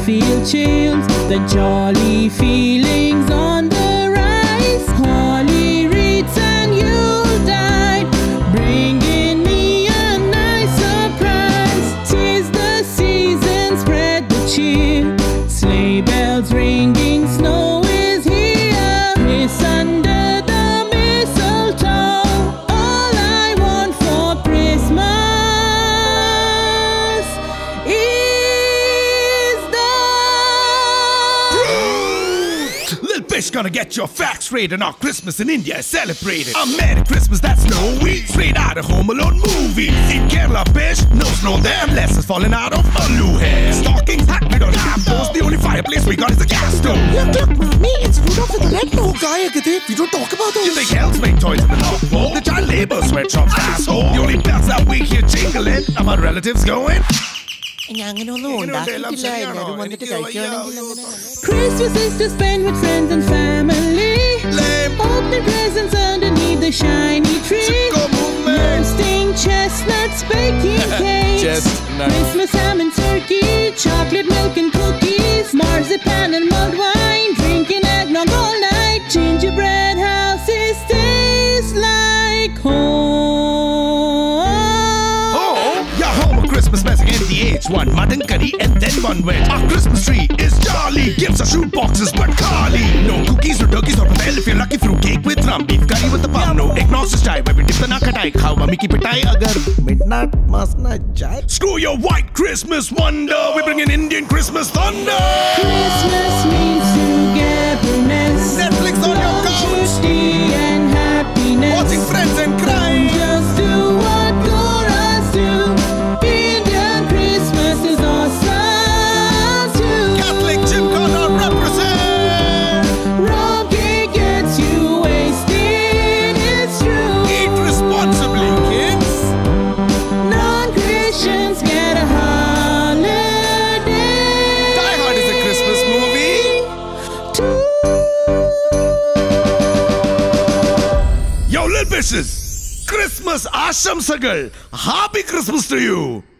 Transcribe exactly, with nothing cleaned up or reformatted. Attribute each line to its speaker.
Speaker 1: feel chills, the jolly feelings on the rise. Holly wreaths and Yuletide, bringing me a nice surprise. 'Tis the season, spread the cheer, sleigh bells ringing, snow is here. Kiss under the mistletoe, all I want for Christmas is the...
Speaker 2: Little bitch gonna get your facts straight, and our Christmas in India is celebrated. A Merry Christmas that's snowy, straight out of Home Alone movie. In Kerala, bitch, no snow there unless it's falling out of Lalu hair. Stockings, hat, we don't have those. The only fireplace we got is a gas stove.
Speaker 3: Look, look, mommy, it's Rudolph with the red nose. Oh, guy, we don't talk about those.
Speaker 2: You think elves make toys in the North Pole? The child labor sweatshops, asshole. The only bells that we hear jingling are my relatives going.
Speaker 1: Christmas is to spend with friends and family.
Speaker 2: Lame.
Speaker 1: Open presents underneath the shiny tree. Roasting chestnuts, baking cakes.
Speaker 2: Chestnuts.
Speaker 1: Christmas ham and turkey, chocolate milk and cookies, marzipan and mulled wine, drinking eggnog all night. Gingerbread houses taste like home.
Speaker 2: Oh, yeah, home of Christmas messing in the H one, mutton curry and then one veg. Our Christmas tree is jolly, gives us shoot boxes but khali. No cookies or turkeys or patel if you're lucky. Fruit cake with rum, beef curry with the palm. No agnostic chai where we dip the nakatai. Khao mummy ki pitai agar midnight mas na jai. Screw your white Christmas wonder, we bring an Indian Christmas thunder.
Speaker 1: Christmas means togetherness,
Speaker 2: Netflix on your couch,
Speaker 1: safety and happiness.
Speaker 2: watching friends and crying.
Speaker 1: Just do what Goras do. Indian Christmas is awesome too.
Speaker 2: Catholic Jim Connor represent.
Speaker 1: Rum cake gets you wasted, it's true.
Speaker 2: Eat responsibly, kids.
Speaker 1: Non-Christians get a holiday.
Speaker 2: Die Hard is a Christmas movie. Yo, little bitches, Christmas Asham Sagal. Happy Christmas to you.